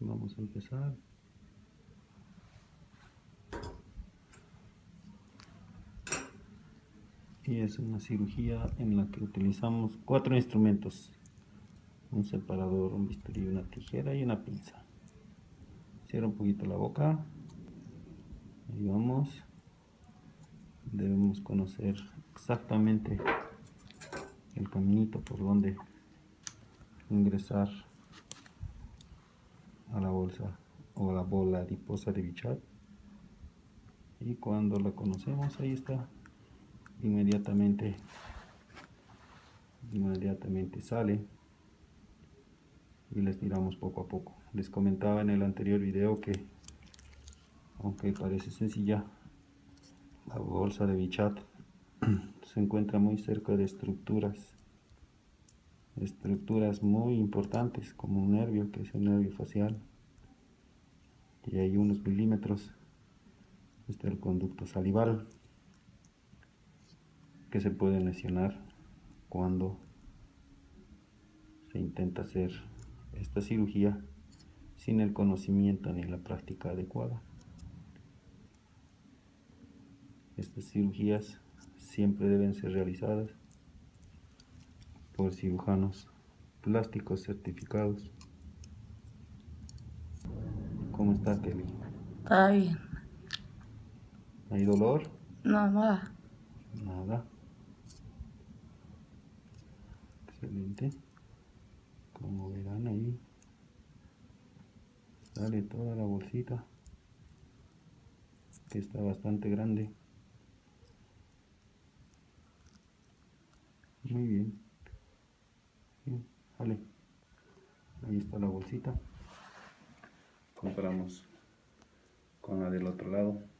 Vamos a empezar. Y es una cirugía en la que utilizamos 4 instrumentos: un separador, un bisturí, una tijera y una pinza. Cierra un poquito la boca. Ahí vamos. Debemos conocer exactamente el caminito por donde ingresar a la bolsa o la bola adiposa de Bichat. Y cuando la conocemos, ahí está, inmediatamente sale y la estiramos poco a poco. Les comentaba en el anterior video que, aunque parece sencilla, la bolsa de Bichat se encuentra muy cerca de estructuras muy importantes, como un nervio, que es el nervio facial, y hay unos milímetros está el conducto salival, que se puede lesionar cuando se intenta hacer esta cirugía sin el conocimiento ni la práctica adecuada. Estas cirugías siempre deben ser realizadas por cirujanos plásticos certificados. ¿Cómo está, Kelly? Está bien. ¿Hay dolor? No, nada. Nada. Excelente. Como verán, ahí sale toda la bolsita, que está bastante grande. Muy bien. Bien, vale. Ahí está la bolsita. Comparamos con la del otro lado.